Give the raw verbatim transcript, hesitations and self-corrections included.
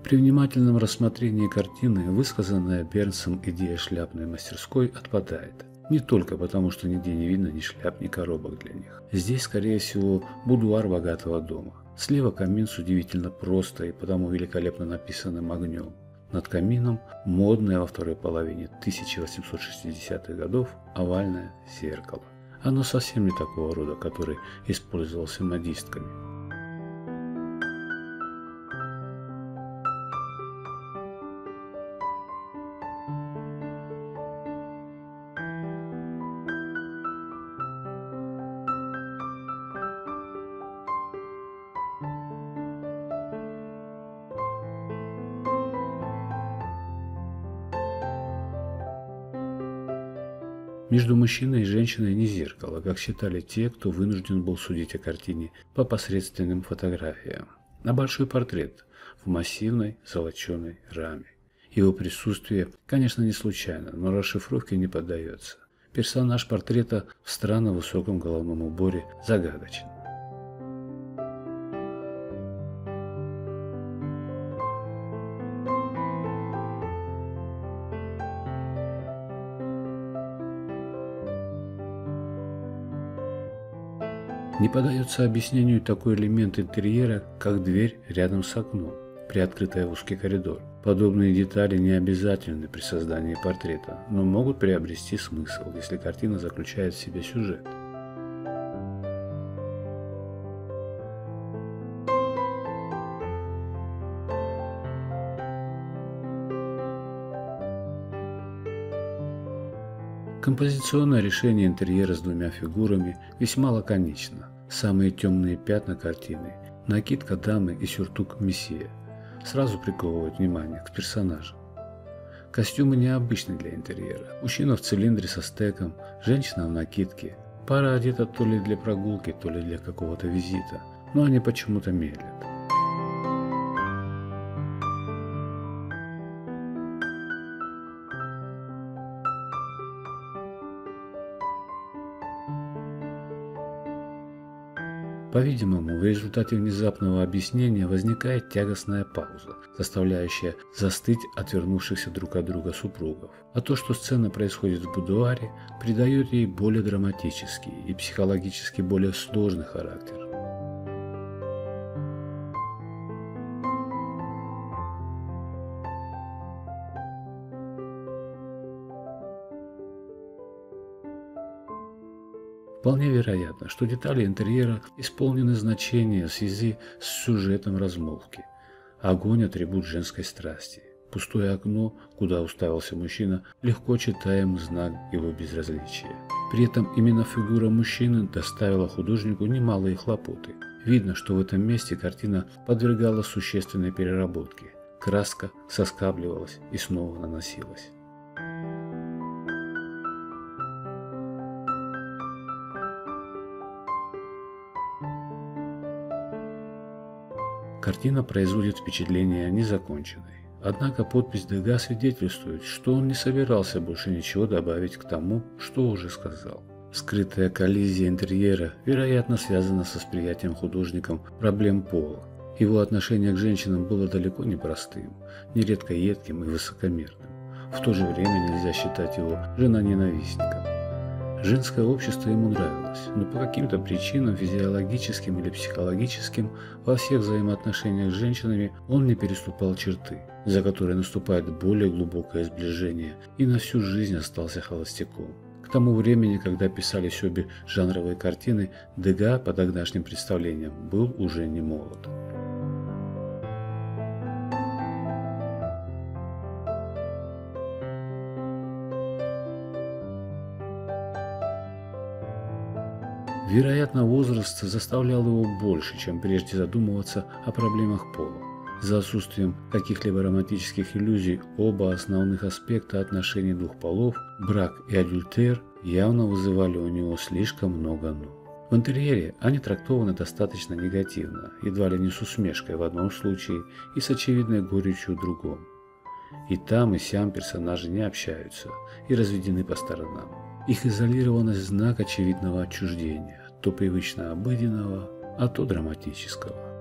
При внимательном рассмотрении картины высказанная Бернсом идея шляпной мастерской отпадает. Не только потому, что нигде не видно ни шляп, ни коробок для них. Здесь, скорее всего, будуар богатого дома. Слева камин с удивительно просто и потому великолепно написанным огнем. Над камином модное во второй половине тысяча восемьсот шестидесятых годов овальное зеркало. Оно совсем не такого рода, который использовался модистками. Между мужчиной и женщиной не зеркало, как считали те, кто вынужден был судить о картине по посредственным фотографиям, а большой портрет в массивной золоченой раме. Его присутствие, конечно, не случайно, но расшифровке не поддается. Персонаж портрета в странно высоком головном уборе загадочен. Не поддается объяснению такой элемент интерьера, как дверь рядом с окном, приоткрытая в узкий коридор. Подобные детали не обязательны при создании портрета, но могут приобрести смысл, если картина заключает в себе сюжет. Композиционное решение интерьера с двумя фигурами весьма лаконично. Самые темные пятна картины – накидка дамы и сюртук месье – сразу приковывают внимание к персонажам. Костюмы необычны для интерьера. Мужчина в цилиндре со стеком, женщина в накидке. Пара одета то ли для прогулки, то ли для какого-то визита, но они почему-то медлят. По-видимому, в результате внезапного объяснения возникает тягостная пауза, заставляющая застыть отвернувшихся друг от друга супругов. А то, что сцена происходит в будуаре, придает ей более драматический и психологически более сложный характер. Вполне вероятно, что детали интерьера исполнены значения в связи с сюжетом размолвки. Огонь – атрибут женской страсти. Пустое окно, куда уставился мужчина, легко читаем знак его безразличия. При этом именно фигура мужчины доставила художнику немалые хлопоты. Видно, что в этом месте картина подвергалась существенной переработке. Краска соскабливалась и снова наносилась. Картина производит впечатление незаконченной. Однако подпись Дега свидетельствует, что он не собирался больше ничего добавить к тому, что уже сказал. Скрытая коллизия интерьера, вероятно, связана с восприятием художником проблем пола. Его отношение к женщинам было далеко не простым, нередко едким и высокомерным. В то же время нельзя считать его женоненавистником. Женское общество ему нравилось, но по каким-то причинам, физиологическим или психологическим, во всех взаимоотношениях с женщинами он не переступал черты, за которые наступает более глубокое сближение, и на всю жизнь остался холостяком. К тому времени, когда писались обе жанровые картины, Дега, по тогдашним представлениям, был уже не молод. Вероятно, возраст заставлял его больше, чем прежде задумываться о проблемах пола. За отсутствием каких-либо романтических иллюзий оба основных аспекта отношений двух полов, брак и адюльтер, явно вызывали у него слишком много «но». В интерьере они трактованы достаточно негативно, едва ли не с усмешкой в одном случае и с очевидной горечью в другом. И там, и сям персонажи не общаются и разведены по сторонам. Их изолированность – знак очевидного отчуждения, то привычно обыденного, а то драматического.